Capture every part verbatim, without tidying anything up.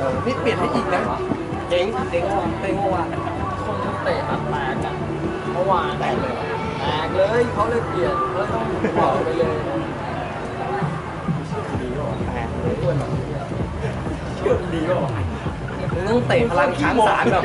นี่เปลี่ยนให้อีกนะเจ๋งเจ๋งว่ะเจ๋งว่ะคนเตะตัดแตกอ่ะเมื่อวานแตกเลยแตกเลยเขาเลยเปลี่ยนเขาต้องบอกไปเลยดีว่ะแตกเลยด้วยแบบเชื่อดีว่ะมึงต้องเตะพลังช้างสารแบบ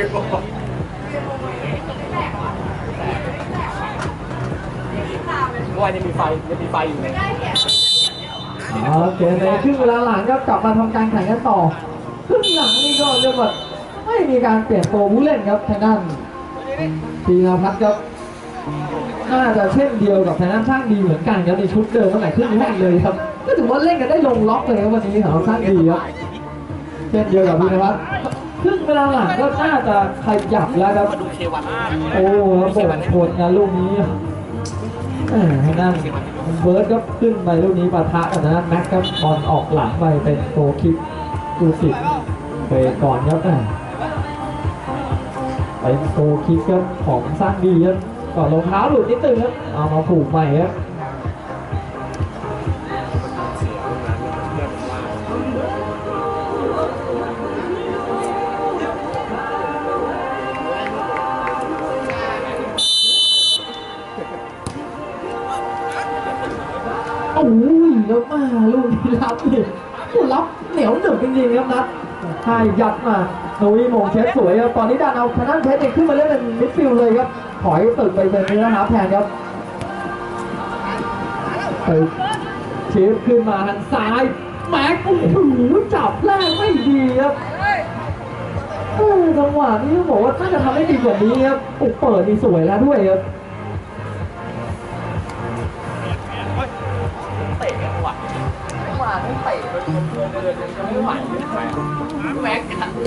ว่าจะมีไฟจะมีไฟอยู่เลยเอาเกมในครึ่งเวลาหลังก็กลับมาทำการแข่งกันต่อครึ่งหลังนี่ก็เรียกว่าไม่มีการเปลี่ยนตัวผู้เล่นครับทางด้านธีรพัฒน์ครับน่าจะเช่นเดียวกับทางด้านช่างดีเหมือนกันครับในชุดเดิมตั้งแต่ครึ่งแรกเลยครับก็ถือว่าเล่นกันได้ลงล็อกเลยครับวันนี้ของช่างดีครับเช่นเดียวกับธีรพัฒน์ครึ่งเวลาหลังก็น่าจะขยับแล้วครับโอ้โหผลนะลูกนี้ทางด้านเบิร์ดก็ขึ้นไปลูกนี้ปะทะกับนะแม็กครับบอลออกหลังไปเป็นโกคิกดูสิไปก่อนครับเป็นโกคิกครับของสร้างดีครับก่อนรองเท้าหลุดนิดนึงครับเอามาผูกใหม่ครับโอ้ยแล้วมาลูกนี้รับนี่ผู้รับเหนียวหนึบจริงๆครับนัดให้ยัดมาโนวีมงเช็ดสวยครับตอนนี้ดานเอาทางด้านเพชรเองขึ้นมาเล่นเป็นมิดฟิลด์เลยครับถอยตึกไปเป็นนี้นะครับแทนครับตึกชิปขึ้นมาทางซ้ายแม็กโอ้โหจับแรกไม่ดีครับจังหวะนี้ต้องบอกว่าน่าจะทำได้ดีกว่านี้ครับอุกเปิดดีสวยแล้วด้วยครับเตะกันว่ะเมื่อวานไม่เตะเลยเลยจะไม่ไหวไม่ไหวแม็ก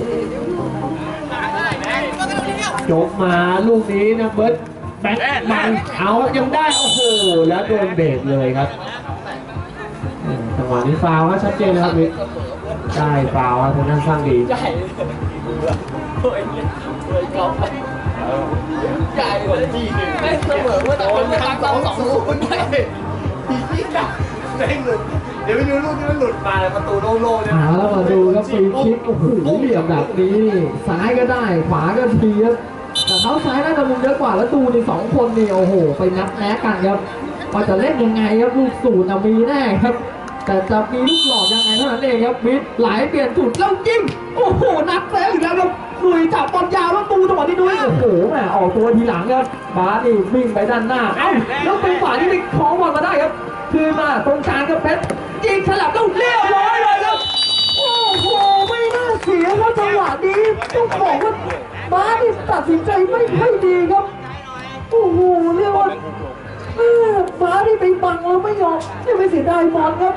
ยกมาลูกนี้นะเบิร์ดแบ็คมันเอายังได้โอ้โหแล้วโดนเบรกเลยครับจังหวะนี้ฟาวล์ก็ชัดเจนนะครับมิกได้ฟาวล์ทางด้านสร้างดีใหญ่เฮ้ยเฮ้ยกอล์ฟใหญ่เลยทีหนึ่งแม่เสมอว่าแต่คนไม่ตั้งสองสองศูนย์เลยทีนี้แบบแม่งหลุดเดี๋ยวไปดูลูกที่มันหลุดมาประตูโล่งๆเนี่ยแล้วมาดูครับฟรีคิกโอ้โหเหลี่ยมแบบนี้ซ้ายก็ได้ขวาก็ทีครับแต่เขาซ้ายน่าจะมุมเยอะกว่าแล้วดูนี่สองคนนี่โอ้โหไปนัดแนะกันครับว่าจะเล่นยังไงครับลูกสูตรมีแน่ครับแต่จะมีลูกหลอกยังไงเท่านั้นเองครับมิดไหลเปลี่ยนจุดแล้วยิงโอ้โหนัดแล้วอีกแล้วครับลุยจับบอลยาวแล้วตูจังหวะนี้ด้วยโอ้โหแหมออกตัวทีหลังครับบาสนี่วิ่งไปด้านหน้าเอ้าแล้วเป็นฝ่ายที่ไปคล้องบอลมาได้ครับคือมาตรงกลางกับเพชรยิงฉลับแล้วเรียบร้อยเลยครับโอ้โหไม่น่าเสียครับจังหวะนี้ต้องบอกว่าบาสนี่ตัดสินใจไม่ค่อยดีครับโอ้โหเรียกว่าบาสนี่ไปบังแล้วไม่ยอมนี่ไปเสียดายบอลครับ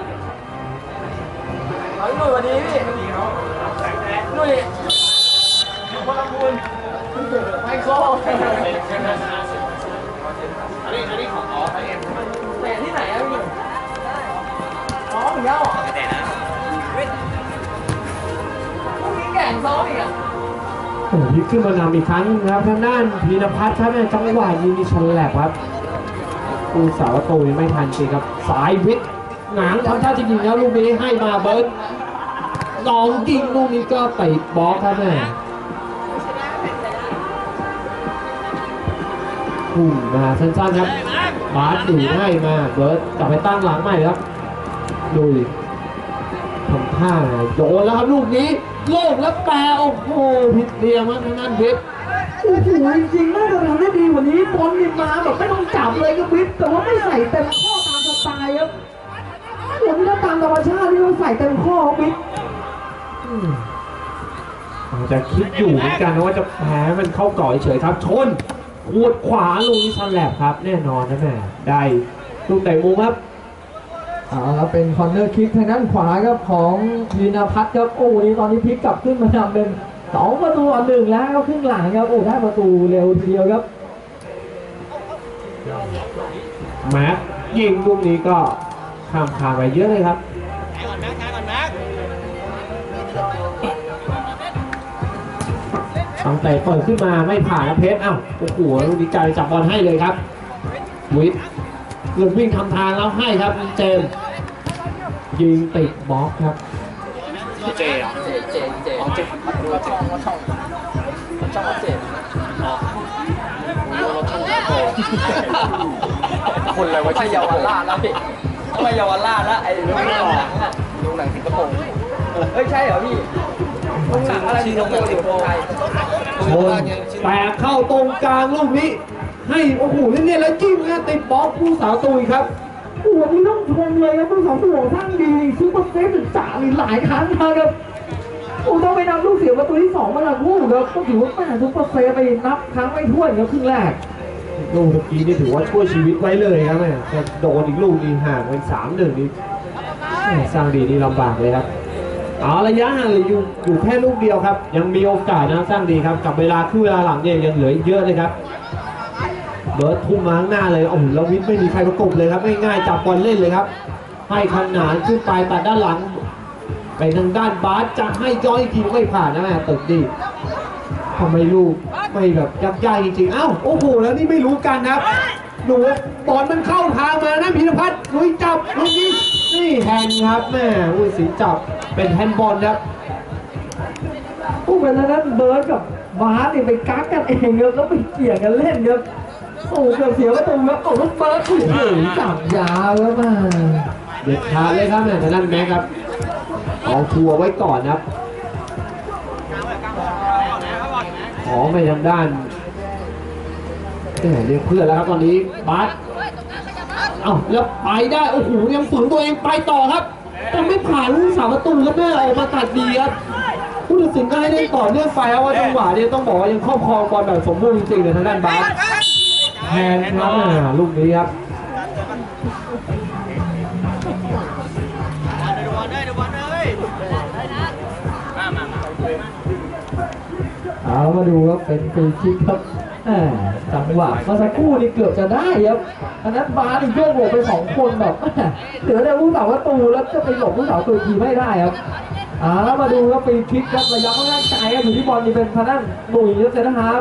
เอาหน่อยวันนี้พี่หน่อยพลังบุญไม่โก้อันนี้อันนี้ของอ๋อไอเอ็มแต่ที่ไหนอะพี่อ๋อถึงแล้วเหรอแต่นะพรุ่งนี้แข่งซ้อมอีกอ่ะโอ้โหพลิกขึ้นมานำอีกครั้งนะครับทางด้านพีรพัฒน์ครับในจังหวะยิงมีชันแหลกครับอูสาวโตยังไม่ทันจริงครับสายวิทย์หงางทำท่าจะยิงแล้วลูกนี้ให้มาเบิร์ดลองยิงลูกนี้ก็ไปบล็อกครับแม่พุ่งมาสั้นๆครับบาสดูให้มาเบิร์ดกลับไปตั้งหลังใหม่ครับดูทำท่าโยนแล้วครับลูกนี้โล่งแล้วแปรโอ้โหผิดเรียมทางนั้นวิทย์โอ้โหจริงๆน่าจะทำได้ดีกว่านี้บอลนี่มาแบบไม่ต้องจับเลยครับวิทย์แต่ว่าไม่ใส่เต็มข้อตามสไตล์ครับคนที่ตามธรรมชาติที่เขาใส่เต็มข้อวิทย์อาจจะคิดอยู่เหมือนกันว่าจะแพ้มันเข้าก่อเฉยครับชนขวดขวาลูกนี้ชันแหลบครับแน่นอนนะแม่ได้ลูกเตะมุมครับเอาละเป็นคอร์เนอร์คิกทางด้านขวาครับของยีนาพัฒน์ครับโอ้นี่ตอนนี้พลิกกลับขึ้นมาทำเป็นสองประตูต่อหนึ่งแล้วครึ่งหลังครับโอ้ได้ประตูเร็วทีเดียวครับแม็กยิงลูกนี้ก็ข้ามขาไปเยอะเลยครับแข่งก่อนแม็กแข่งก่อนแม็กตั้งแต่เปิดขึ้นมาไม่ผ่านนะเพชรเอ้าโอ้โหลูกนี้ใจจับบอลให้เลยครับวิทย์หลุดวิ่งทำทางแล้วให้ครับเจมยิงติดบล็อกครับเจอ่ะเจเจเจอ๋อเจดูช่องว่าช่องช่องว่าเจอ๋อรู้รถช่องโตคนอะไรวะไปเยาวราชแล้วพี่ไปเยาวราชแล้วไอ้โรงหนังอ่ะดูหนังสิงคโปร์เฮ้ยใช่เหรอพี่โรงหนังอะไรที่โรงหนังสิงคโปร์ไทยชนแต่เข้าตรงกลางลูกนี้ ให้โอ้โหเล่นๆแล้วจิ้มนะติดบล็อกผู้สาวตุยครับโอ้โหนี่ต้องชมเลยครับผู้สาวตุยของท่านดีซุปเปอร์เซฟถึงจ่ามีหลายครั้งนะครับโอ้ต้องไปนำลูกเสียประตูที่สองมาละคู่ครับก็ถือว่าแม่ซุปเปอร์เซฟไปนับครั้งไม่ถ้วนครับครึ่งแรกลูกเมื่อกี้นี่ถือว่าช่วยชีวิตไว้เลยครับแม่แต่โดนอีกลูกนี่ห่างเป็นสามหนึ่งนี่แม่สร้างดีนี่ลำบากเลยครับเอาระยะห่างเหลืออยู่อยู่แค่ลูกเดียวครับยังมีโอกาสนะสร้างดีครับกับเวลาคือเวลาหลังเนี่ยยังเหลือเยอะเลยครับเบิร์ดทุ่มมาข้างหน้าเลยโอ้โหแล้ววิทย์ไม่มีใครประกบเลยครับง่ายๆจับบอลเล่นเลยครับให้ขนานขึ้นไปตัดด้านหลังไปทางด้านบาสจะให้ย้อยอีกทีไม่ผ่านนะแม่ตึกดีทำไมลูกไม่แบบยักย้ายจริงๆเอ้าโอ้โหแล้วนี่ไม่รู้กันครับดูบอลมันเข้าทางมานะพีรพัฒน์ลุยจับลุยยิงนี่แฮนด์ครับแม่อุ้ยสีจับเป็นแฮนด์บอลครับผู้เป็นนั้นเบิร์ดกับบาสนี่ไปกักกันเองครับแล้วไปเกี่ยงกันเล่นครับโอ้เกือบเสียประตูครับโอ้ลูกเบิร์ดถูกจับยาวแล้วมาเด็ดขาดเลยครับแม่แต่นั่นแม็กครับเอาทัวร์ไว้ก่อนครับขอไปทางด้านเรียกเพื่อนแล้วครับตอนนี้บาสเอ้าแล้วไปได้โอ้โหยังฝืนตัวเองไปต่อครับแต่ไม่ผ่านลูกสามประตูครับแม่ออกมาตัดดีครับผู้ตัดสินก็ให้ได้ต่อเนื่องไปเพราะว่าจังหวะนี้ต้องบอกว่ายังครอบครองบอลแบบสมบูรณ์จริงๆเลยทางด้านบาสแทนครับลูกนี้ครับเอามาดูครับเป็นฟรีคิกครับจังหวะเมื่อสักครู่นี่เกือบจะได้ครับอันนั้นบาสนี่โยกหลบไปสองคนแบบเหลือแต่ผู้สาวประตูแล้วจะไปหลบผู้สาวตัวทีไม่ได้ครับอ่ามาดูครับฟรีคิกครับระยะค่อนข้างไกลครับอยู่ที่บอลนี่เป็นทางด้านหนุ่ยยศเซนนะครับ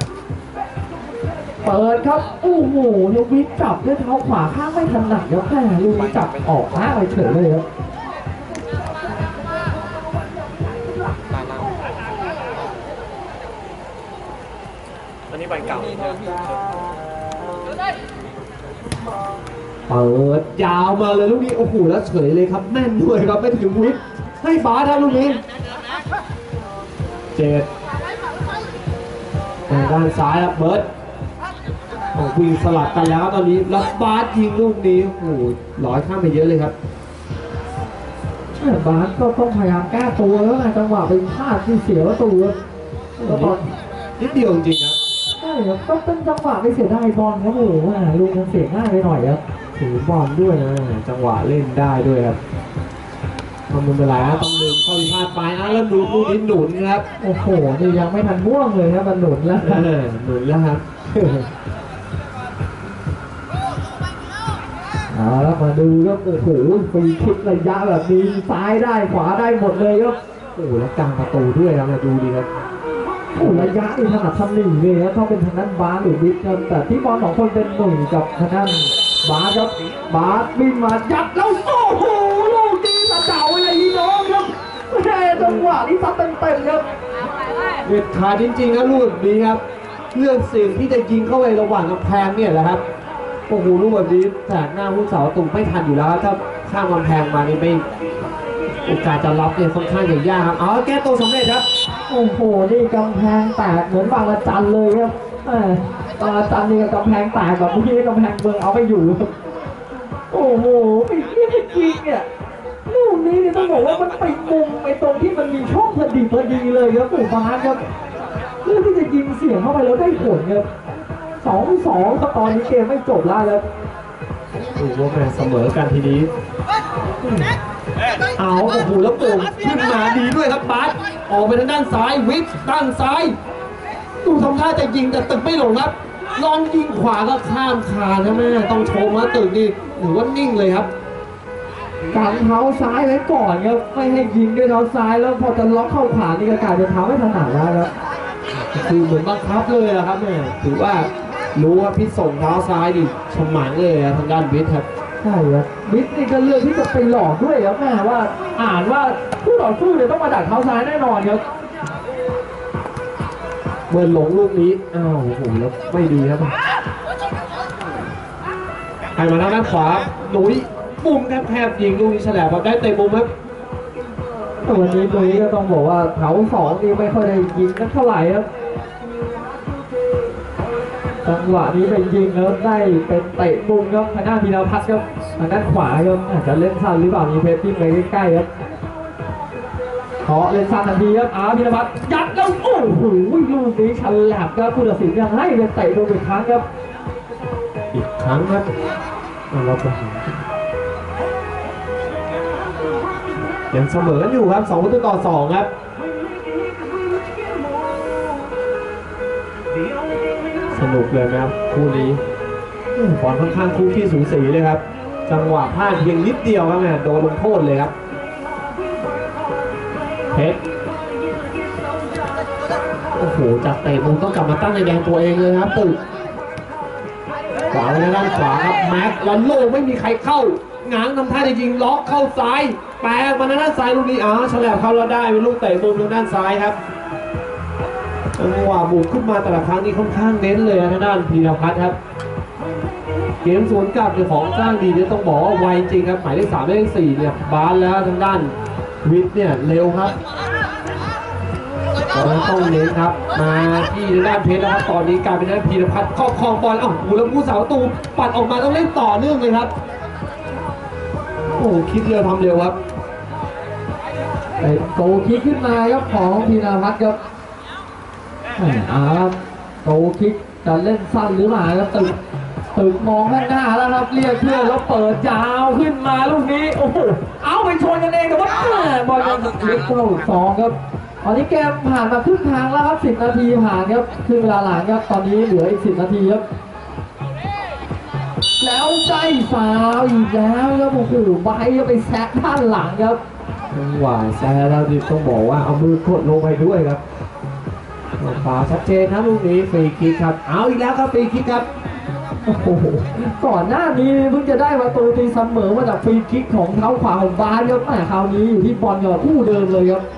เปิดครับโอ้โหยกวิทจับด้วยเท้าขวาข้างไม่ถนัดครับแม่ลูกนี้จับออกข้างไปเฉยเลยครับอันนี้ใบเก่าเปิดยาวมาเลยลูกนี้โอ้โหแล้วเฉยเลยครับแม่นด้วยครับไม่ถึงวิทย์ให้บาสครับลูกนี้เจ็ดด้านซ้ายครับเบิร์ดโอ้วิ่งสลับกันแล้วตอนนี้แล้วบาสยิงลูกนี้โอ้โหลอยข้ามไปเยอะเลยครับบาสก็ต้องพยายามแก้ตัวแล้วไงจังหวะไปพลาดที่เสียประตูแล้วตอนนิดเดียวจริงๆนะใช่ครับต้องเป็นจังหวะไปเสียได้บอลครับโอ้โหลูกมันเสียง่ายไปหน่อยครับถือบอลด้วยนะจังหวะเล่นได้ด้วยครับทำมันเป็นไรฮะต้องดึงเข้าพิพาทไปนะแล้วดูลูกนี้หนุนครับโอ้โหนี่ยังไม่ทันม่วงเลยครับมันหนุนแล้วหนุนแล้วครับเอาแล้วมาดูครับโอ้โหฟรีคิกระยะแบบนี้ซ้ายได้ขวาได้หมดเลยครับโอ้โหแล้วกลางประตูด้วยครับดูดีครับโอ้ระยะนี่ถนัดทำหนึ่งเลยนะเขาเป็นทางนั้นบาสหรือบิ๊กครับแต่ที่บอลสองคนเป็นหนุ่ยกับทางนั้นบาสครับบาสวิ่งมายัดแล้วโอ้โหลูกนี้สะเดาอะไรพี่น้องครับแค่จังหวะนี้ซัดเต็มๆครับเด็ดขาดจริงๆครับลูกแบบนี้ครับเลือกสิ่งที่จะยิงเข้าไประหว่างกำแพงเนี่ยแหละครับโอ้โหลูกแบบนี้แสกหน้าผู้สาวตุ่มไม่ทันอยู่แล้วถ้าข้ามกำแพงมานี่ไม่โอกาสจะรับเนี่ยค่อนข้างจะยากครับเอาแก้ตัวสำเร็จครับโอ้โหนี่กำแพงแตกเหมือนบางระจันเลยครับบางระจันนี่กับกำแพงแตกแบบนี้กำแพงเมืองเอาไปอยู่โอ้โหไปยิงยิงเนี่ยลูกนี้เนี่ยต้องบอกว่ามันไปมุมไปตรงที่มันมีช่องพอดีพอดีเลยครับปู่บาสครับเพื่อที่จะยิงเสียงเข้าไปแล้วได้ผลครับสองสองครับตอนนี้เกมไม่จบแล้วครับดูว่าแม่เสมอกันทีนี้เอาโอ้โหแล้วโป่งขึ้นมาดีด้วยครับบาสออกไปทางด้านซ้ายวิทตั้งซ้ายดูทำท่าจะยิงแต่ตึกไม่หลงครับลองยิงขวาก็ข้ามคานนะแม่ต้องชมว่าตึกนี่หรือว่านิ่งเลยครับกันเท้าซ้ายไว้ก่อนครับไม่ให้ยิงด้วยเท้าซ้ายแล้วพอจะล็อกเข้าขวานี่ก็กลายเป็นเท้าไม่ถนัดแล้วครับคือเหมือนบังคับเลยนะครับแม่ถือว่ารู้ว่าพิษส่งเท้าซ้ายดิชมังเลยทางด้านวิทครับใช่ครับมิสนี่ก็เลือกที่จะไปหลอกด้วยครับแม่ว่าอ่านว่าผู้ต่อสู้เนี่ยต้องมาดักเท้าซ้ายแน่นอนครับเบิร์นหลงลูกนี้อ้าวโอ้โหแล้วไม่ดีครับให้มาทางด้านขวาหนุยมุมแคบๆยิงลูกนี้แฉลบครับได้เตะมุมครับวันนี้หนุยก็ต้องบอกว่าแถวสองนี่ไม่ค่อยได้ยิงกันเท่าไหร่ครับจังหวะนี้ไปยิงแล้วได้เป็นเตะมุมครับทางด้านพีรพัฒน์ครับทางด้านขวาครับอาจจะเล่นสั้นหรือเปล่ามีเพชรที่ไปใกล้ๆครับขอเล่นสั้นทันทีครับอาพีรพัฒน์ยัดแล้วโอ้โหลูกนี้ฉลับครับผู้ตัดสินยังให้เป็นเตะโดนอีกครั้งครับอีกครั้งครับเราไปยังเสมอกันอยู่ครับสองประตูต่อสองครับสนุกเลยนะครับคู่นี้บอลค่อนข้างคู่ขี้สูสีเลยครับจังหวะพลาดเพียงนิดเดียวครับเนี่ยโดนลงโทษเลยครับเพชรโอ้โหจากเตะมุมต้องกลับมาตั้งในแดนตัวเองเลยครับตึกขวาในด้านขวาครับแม็กแล้วโล่ไม่มีใครเข้าง้างทำท่าจะยิงล็อกเข้าซ้ายแปะมาในด้านซ้ายลูกนี้อ๋อฉลับเข้าแล้วได้เป็นลูกเตะมุมทางด้านซ้ายครับจังหวะบุกขึ้นมาแต่ละครั้งนี้ค่อนข้างเน้นเลยทางด้านพีรพัฒน์ครับเกมสวนกลับเป็นของสร้างดีเนี่ยต้องบอกว่าไวจริงครับหมายเลขสามเลขสี่เนี่ยบาสแล้วทางด้านวิทย์เนี่ยเร็วครับตอนนั้นต้องเน้นครับมาที่ด้านเพชรนะครับตอนนี้กลายเป็นด้านพีรพัฒน์ครอบครองบอลอ้าวหูแล้วผู้สาวตูปัดออกมาต้องเล่นต่อเนื่องเลยครับโอ้คิดเร็วทำเร็วครับเป็นโกคิกขึ้นมาครับของพีรพัฒน์ครับอ่าโกคิกจะเล่นสั้นหรือเปล่าครับตึกตึกมองข้างหน้าแล้วครับเรียกเพื่อนแล้วเปิดยาวขึ้นมาลูกนี้โอ้โหเอาไปชนกันเองแต่ว่าบอลยังเล็กเข้าสองครับตอนนี้เกมผ่านมาครึ่งทางแล้วครับสิบนาทีผ่านครับครึ่งเวลาหลังครับตอนนี้เหลืออีกสิบนาทีครับแล้วใจฟาวอีกแล้วครับโอ้โหใบไปแซะด้านหลังครับจังหวะแซะแล้วต้องบอกว่าเอามือกดลงไปด้วยครับฟาวชัดเจนนะลูกนี้ฟรีคิกครับเอาอีกแล้วครับฟรีคิกครับโอ้โหก่อนหน้านี้เพิ่งจะได้ประตูตีเสมอมาจากฟรีคิกของเท้าขวาของบาสครับแต่คราวนี้อยู่ที่บอลกับคู่เดิมเลยครับ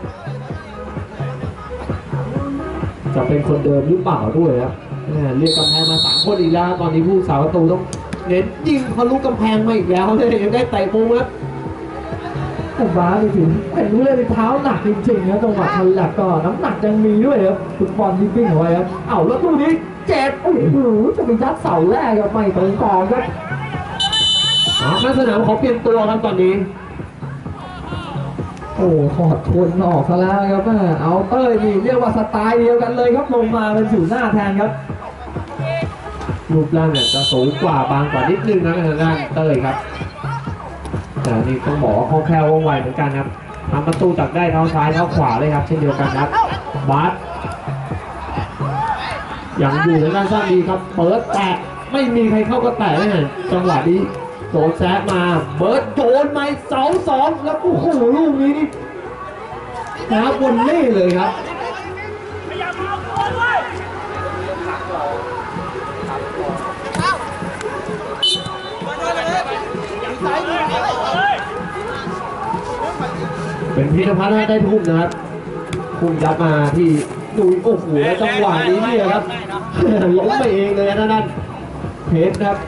จะเป็นคนเดิมหรือเปล่าด้วยครับเรียกกำแพงมาสามคนอีกแล้วตอนนี้ผู้สาวประตูต้องเน้นยิงทะลุกำแพงมาอีกแล้วเลยยังได้ไต่มุมครับแต่บาสถึงเป็นผู้เล่นเท้าหนักจริงๆนะจังหวะฉลับก็น้ำหนักยังมีด้วยครับฟุตบอลที่วิ่งเอาไว้ครับเอ้าแล้วตู้นี้เจ็ดโอ้โหจะไปยัดเสาแรกครับไม่ตรงกองครับนักสนามเขาเปลี่ยนตัวครับตอนนี้โอ้ถอดทนออกซะแล้วครับเอาเต้ยนี่เรียกว่าสไตล์เดียวกันเลยครับลงมาเป็นสู่หน้าแทนครับรูปร่างเนี่ยจะสูงกว่าบางกว่านิดนึงนะทางด้านเต้ยครับแต่นี่ต้องบอกว่าคล่องแคล่วว่องไวเหมือนกันครับทำประตูตักได้เท้าซ้ายเท้าขวาเลยครับเช่นเดียวกันครับบาสยังอยู่ในด้านซ้ายดีครับเปิดแตะไม่มีใครเข้าก็แตะเลยจังหวะนี้โดนแซะมาเบิร์ดโดนไหมเสาสองแล้วโอ้โหลูกนี้นี่น้าบนเล่เลยครับเป็นพีรพัฒน์ได้ทุ่มนะครับทุ่มยับมาที่ดูโอ้โหจังหวะนี้เนี่ยครับล้มไปเองเลยนะนั่นเพชรครับ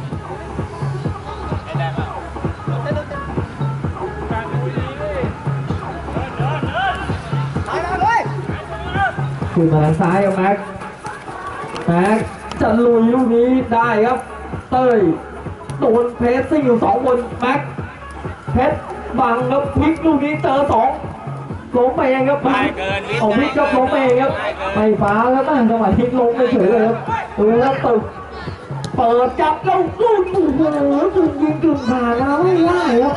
ขึ้นมาทางซ้ายครับแม็กแม็กจะลุยลูกนี้ได้ครับเต้ยโดนเพชรซิ่งอยู่สองคนแม็กเพชรบังแล้วพลิกลูกนี้เจอสองล้มไปเองครับไม่เกินเอาพลิกก็ล้มไปเองครับไม่ฟ้าครับตั้งจังหวะพลิกล้มไปเฉยเลยครับดูแล้วตึกเปิดจับแล้วลูกโอ้โหจุดยิงจุดผ่านแล้วไม่ได้ครับ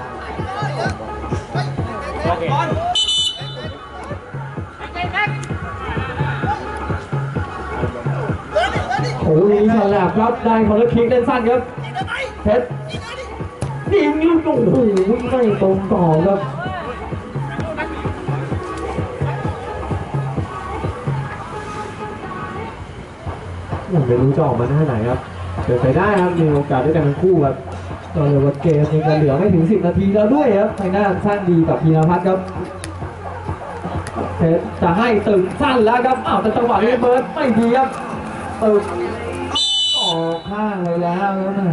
โอ้ยฉลับครับได้คนละคิกเล่นสั้นครับเพชรยิงลูกโอ้โหไม่ตรงต่อครับไม่รู้จะออกมาหน้าไหนครับเกิดไปได้ครับมีโอกาสด้วยกันทั้งคู่ครับก็เลยว่าเกมนี้ก็เหลือไม่ถึงสิบนาทีแล้วด้วยครับทางด้านสร้างดีกับพีรพัฒน์ครับเพชรจะให้ตึงสั้นแล้วครับอ้าวแต่จังหวะนี้เบิร์ดไม่ดีครับตึงออกข้างเลยแล้วครับแม่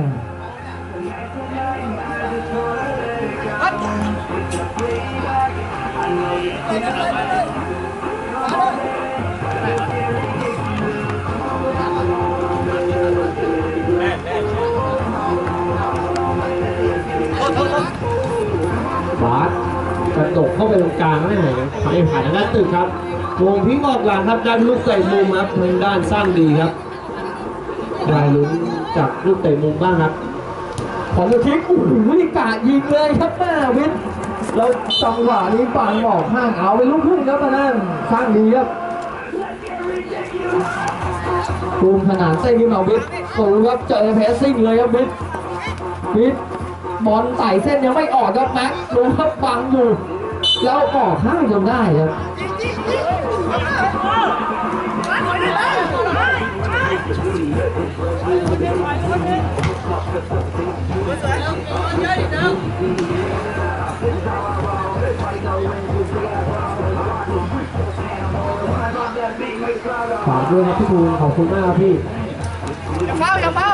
บาสกระดกเข้าไปตรงกลางไม่ไหนไปผ่านทางด้านตึกครับวงพิงออกหลังครับได้ลูกเตะมุมครับทางด้านสร้างดีครับได้ลุ้นจากลูกเตะมุมบ้างครับของลูกทิ้งโอ้โหกะยิงเลยครับแม่วิทย์แล้วจังหวะนี้ปานบอกห้างเอาไปลูกขึ้นครับทางด้านสร้างดีครับตูมขนาดเส้นขึ้นมาวิทย์สูงครับเจอเพสซิ่งเลยครับวิทย์วิทย์บอลไต่เส้นยังไม่ออกครับแม็กดูครับบังอยู่แล้วออกข้างจนได้ครับฝากด้วยครับพี่ภูมิขอบคุณมากครับพี่อย่าเฝ้าอย่าเฝ้า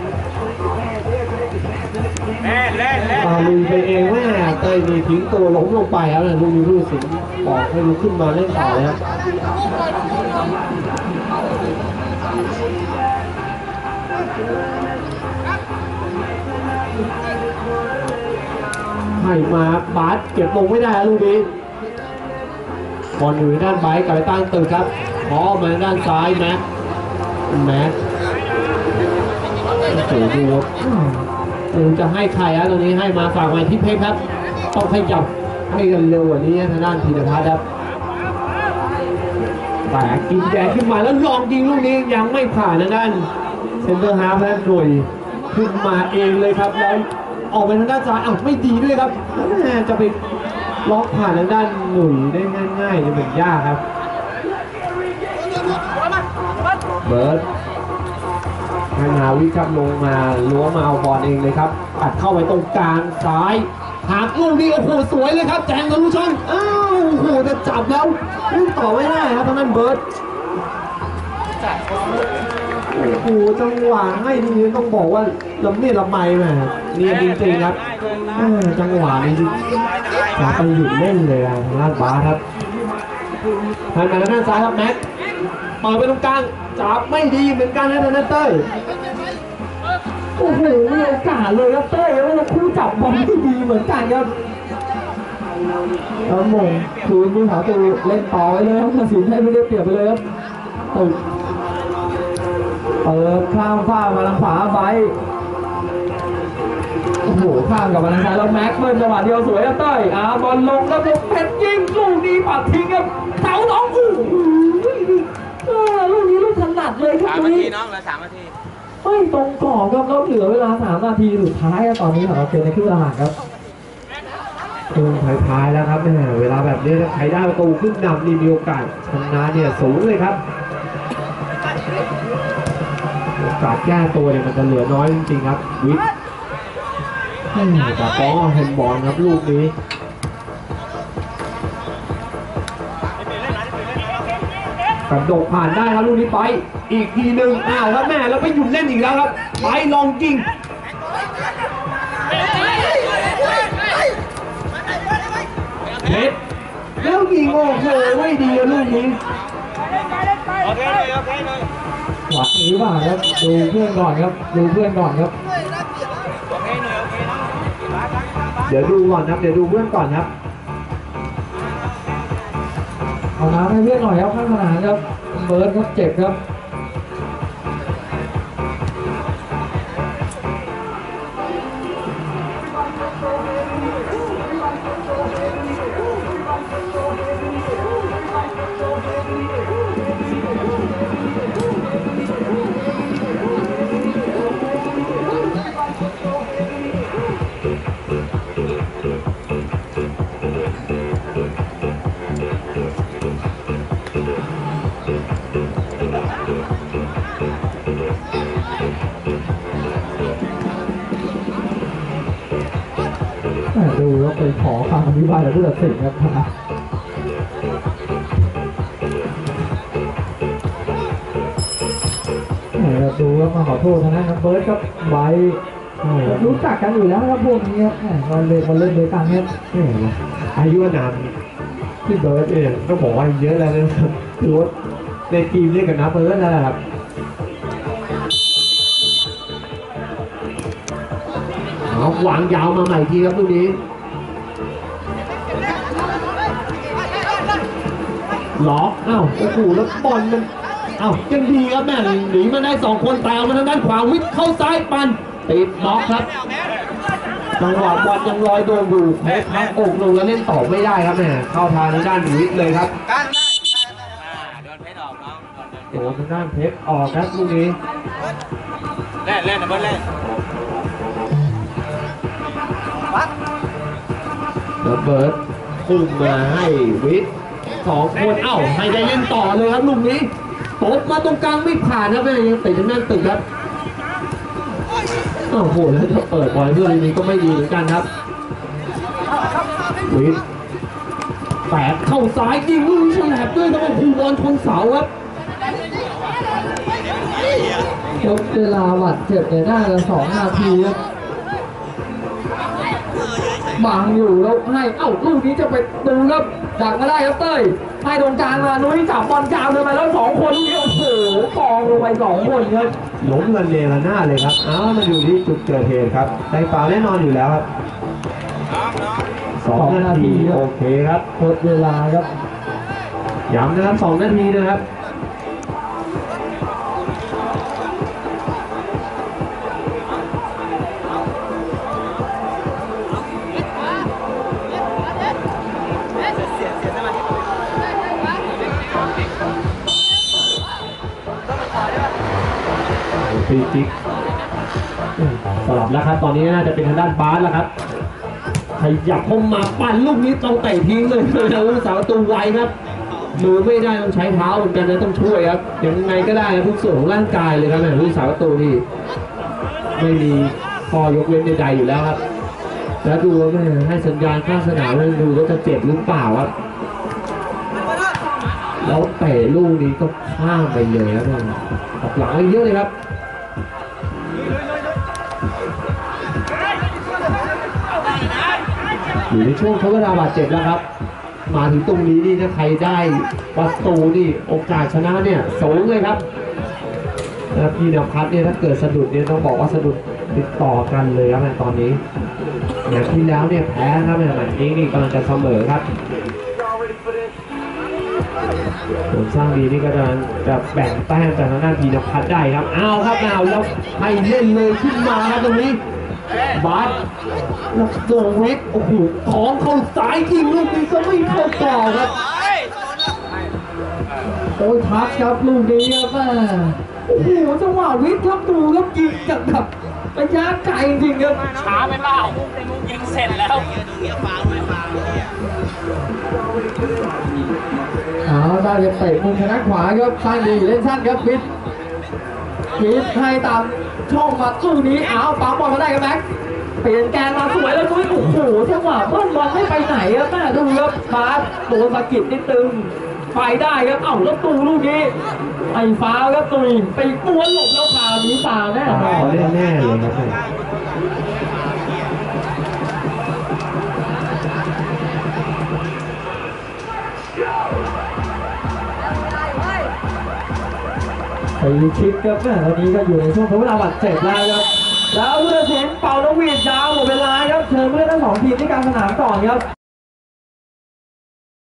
เล่นเล่นเล่นตาลุยไปเองแม่เต้ยมีทิ้งตัวล้มลงไปแล้วนะลูกนี้ลูกสิงบอกให้ลุกขึ้นมาเล่นต่อเลยครับให้มาบาสเก็บลงไม่ได้ลูกนี้บอลอยู่ด้านไบค์กลับไปตั้งตึกครับขอมาด้านซ้ายแม็กแม็กโอ้โหดูจะให้ใครอะตรงนี้ให้มาฝากไว้ที่เพชรครับต้องขยับให้กันเร็วกว่านี้ทางด้านธีรพัฒน์ครับแต่กินแดงขึ้นมาแล้วลองยิงลูกนี้ยังไม่ผ่านทางด้านเซนเตอร์ฮาล์ฟและหน่วยขึ้นมาเองเลยครับแล้วออกไปทางด้านซ้ายอ้าวไม่ดีด้วยครับจะไปล็อกผ่านทางด้านหนุ่ยได้ง่ายๆจะเป็นยากครับเบิร์ดให้นาวิครับลงมาล้วงมาเอาบอลเองเลยครับอัดเข้าไปตรงกลางซ้ายหากลูกนี้โอ้โหสวยเลยครับแจงทะลุช่องอ้าวโอ้โหจะจับแล้วลูกต่อไม่ได้ครับทางด้านเบิร์ดโอ้โหจังหวะให้ทีนี้ต้องบอกว่าลำเนียดลำไมแม่เนียนจริงๆครับจังหวะนี้จะไปหยุดเล่นเลยทางด้านบาสครับทางด้านซ้ายครับแม็กเปิดไปตรงกลางจับไม่ดีเหมือนกันนะทางด้านเต้ยโอ้โหมีโอกาสเลยครับเต้ยแล้วคู่จับบอลที่ดีเหมือนกันครับแล้วมงคืนมือหาตัวเล่นต่อไปเลยครับตัดสินให้ไม่ได้เปรียบไปเลยครับตึกเปิดข้ามฟ้ามาทางขวาไปโอ้โหข้ามกับมาทางซ้ายแล้วแม็กเบิร์นจังหวะเดียวสวยครับเต้ยอ่าบอลลงแล้วเพชรยิงลูกนี้ปัดทิ้งครับเสาสองโอ้โหลูกนี้ลูกถนัดเลยครับสามนาทีน้องเหลือสามนาทีไม่ตรงกรอบครับแล้วเหลือเวลาสามนาทีสุดท้ายตอนนี้ของเราเป็นในครึ่งหลังครับครึ่งท้ายๆแล้วครับเนี่ยเวลาแบบนี้ใครได้ประตูขึ้นนำนี่มีโอกาสชนะเนี่ยสูงเลยครับโอกาสแก้ตัวเนี่ยมันจะเหลือน้อยจริงๆครับวิทย์แต่ป้องเฮนบอลครับลูกนี้กระโดดผ่านได้ครับลูกนี้ไปอีกทีหนึ่งอ้าวครับแม่แล้วไปหยุดเล่นอีกแล้วครับไปลองยิงเพชรแล้วยิงโอ้โหไม่ดีลูกนี้โอเคเลยโอเคเลยหวังหรือเปล่าครับดูเพื่อนก่อนครับดูเพื่อนก่อนครับโอเคหน่อยโอเคนะเดี๋ยวดูก่อนครับเดี๋ยวดูเพื่อนก่อนครับเอาน้ำให้เพื่อนหน่อยครับข้างสนามครับเบิร์ดครับเจ็บครับไปขอคำอธิบายจากผู้ตัดสินครับดูว่ามาขอโทษนะนะเบิร์ดครับไว้รู้จักกันอยู่แล้วครับพวกนี้ครับมาเล่นมาเล่นด้วยกันครับอายุนานที่เบิร์ดเองก็บอกว่าเยอะแล้วนะครับคือว่าในทีมเล่นกับน้าเบิร์ดนั่นแหละครับเอาวางยาวมาใหม่ทีครับตรงนี้ล็อกอ้าวโอ้โหแล้วบอลมันอ้าวยังดีครับแม่หนีมาได้สองคนแต่เอามาทางด้านขวาวิทย์เข้าซ้ายปันติดล็อกครับจังหวะบอลยังลอยโดนอยู่เพชรพักอกลงแล้วเล่นต่อไม่ได้ครับแม่เข้าทางด้านวิทย์เลยครับโดนเพชรออกน้องโอ้ทางด้านเพชรออกครับลูกนี้เล่นเล่นนะเบิร์ดเล่นแล้วเบิร์ดพุ่งมาให้วิทย์สองคนเอ้าให้ได้เล่นต่อเลยครับลูกนี้ตบมาตรงกลางไม่ผ่านครับแม่ยังติดทางด้านตึกครับโอ้โหแล้วถ้าเปิดบอลเพื่อนนี้ก็ไม่ดีเหมือนกันครับวิทย์แตกเข้าซ้ายยิงลูกฉลับด้วยครับโอ้โหบอลชนเสาครับยกเวลาหวัดเจ็บเนี่ยน่าจะสองนาทีครับบังอยู่แล้วให้เอ้าลูกนี้จะไปดูครับดักมาได้ครับเต้ยให้ตรงกลางมานุ้ยจับบอลกลางเลยมาแล้วสองคนนี่โอ้โหกองลงไปสองคนครับล้มระเนระนาดเลยครับอ้าวมาอยู่ที่จุดเกิดเหตุครับได้ฟาวล์แน่นอนอยู่แล้วครับสองนาทีโอเคครับหมดเวลาครับย้ำนะครับสองนาทีนะครับฟรีคิกสลับแล้วครับตอนนี้น่าจะเป็นทางด้านบาสแล้วครับขยับเข้ามาปั่นลูกนี้ต้องเตะทิ้งเลยนะผู้สาวตัวไวครับมือไม่ได้ต้องใช้เท้าเหมือนกันนะต้องช่วยครับยังไงก็ได้นะทุกส่วนของร่างกายเลยครับแม่ผู้สาวตัวนี่ไม่มีข้อยกเว้นใดๆอยู่แล้วครับแล้วดูว่าแม่ให้สัญญาณข้างสนามเลยดูว่าจะเจ็บหรือเปล่าครับแล้วเตะลูกนี้ก็ข้ามไปเลยครับออกหลังเยอะเลยครับอยู่ในช่วงทดเวลาบาดเจ็บแล้วครับมาถึงตรงนี้นี่ถ้าใครได้ประตูนี่โอกาสชนะเนี่ยสูงเลยครับแล้วพี่นภัสเนี่ยถ้าเกิดสะดุดเนี่ยต้องบอกว่าสะดุดติดต่อกันเลยครับตอนนี้อย่างที่แล้วเนี่ยแพ้ครับแมตช์นี้นี่กำลังจะเสมอครับผลสร้างดีนี่ก็จะจะแบ่งแต้มจากทางด้านพี่นภัสได้ครับเอาครับเอาแล้วให้เล่นเลยขึ้นมาครับตรงนี้บาสแล้วโดนเวกโอ้โหท้องเข้าซ้ายยิงลูกนี้ก็ไม่เข้าต่อครับโอ้ยทัชครับลูกนี้ครับแม่โอ้โหจังหวะวิทย์ครับดูแล้วยิงจากแบบระยะไกลจริงครับช้าไปเปล่ายิงเสร็จแล้วเอาได้จะเตะมุมทางด้านขวาครับสั้นดีเล่นสั้นครับวิทย์วิทย์ให้ตามช่องมาตู้นี้เอาปั๊มบอลมาได้ครับแม็กเปลี่ยนแกนมาสวยแล้วนุ้ยโอ้โหจังหวะเบิ้ลบอลไม่ไปไหนครับแม่ดูครับบาสโดนสะกิดนิดตึงไปได้ครับเอ้าแล้วตูลูกนี้ไอ้ฟ้าครับตุยไปม้วนหลบแล้วข่าวนี้ฟาวแน่นอนแน่เลยครับไปชิดครับแม่ตอนนี้ก็อยู่ในช่วงทดเวลาบาดเจ็บแล้วครับแล้วผู้ตัดสินเป่านกหวีดยาวหมดเวลาครับเชิญผู้เล่นทั้งสองทีมที่กลางสนามก่อนครับ